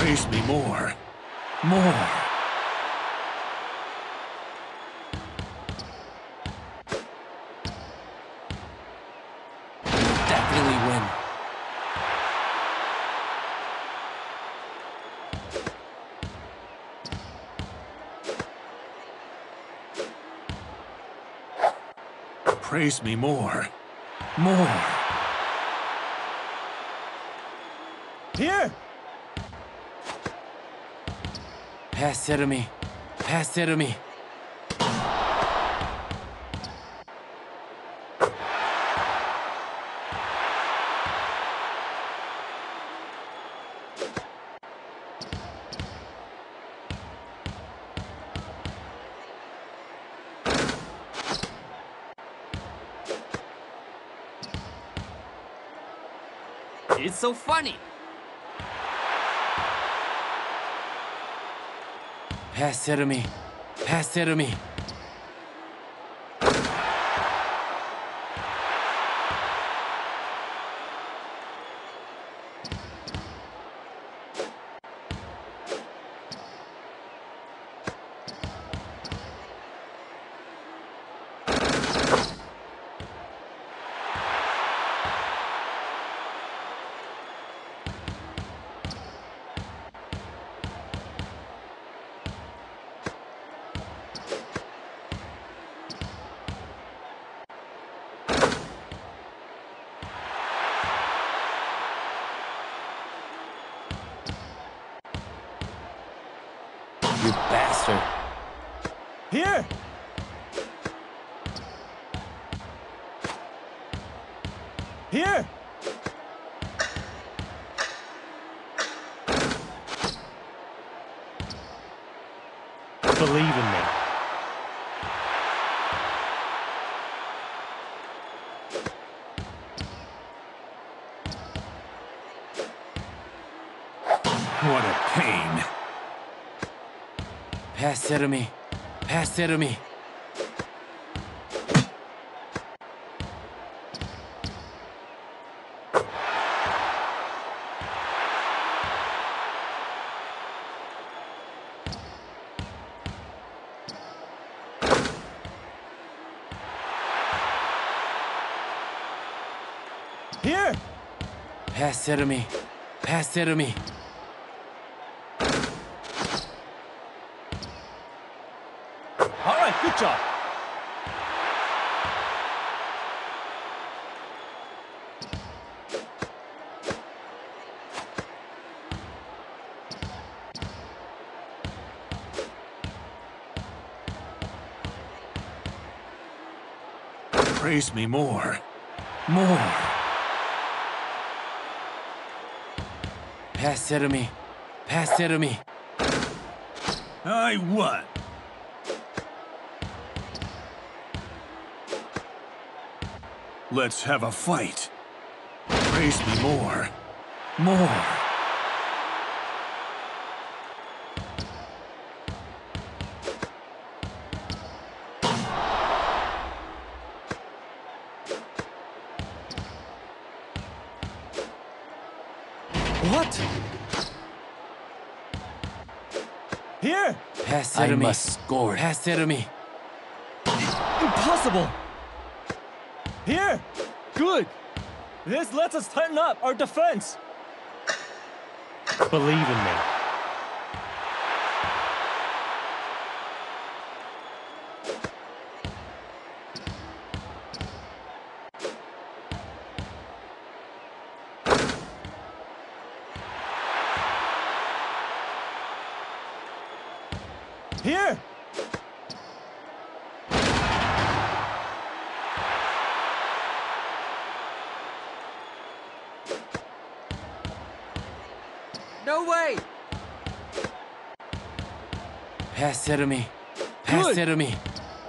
Praise me more. More. Definitely win. Praise me more. More. Here! Pass it to me. Pass it to me. It's so funny. Pass it to me. Pass it to me. You bastard. Here! Here! Believe in me. What a pain. Pass it to me. Pass it to me. Here! Pass it to me. Pass it to me. All right, good job. Praise me more. More. Pass it to me. Pass it to me. I won. Let's have a fight. Praise me more. More. What? Here! Pass it I to me. must score. Pass it to me. Impossible! Here! Good! This lets us tighten up our defense! Believe in me. Here! No way! Pass it to me. Pass Good. it to me.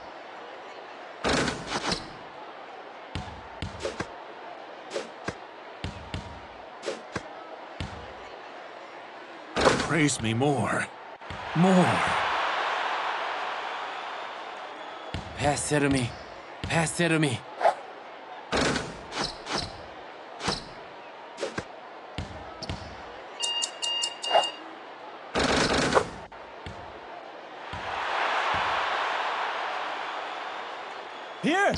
Praise me more. More. Pass it to me. Pass it to me. Here!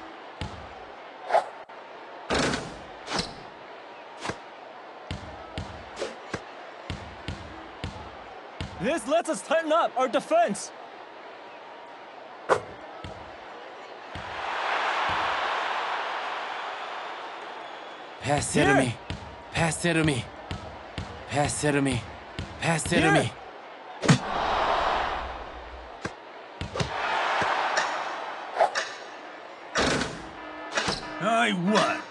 This lets us tighten up our defense. Pass it to Here. me. Pass it to me. Pass it to me. Pass it to Here. me. I won.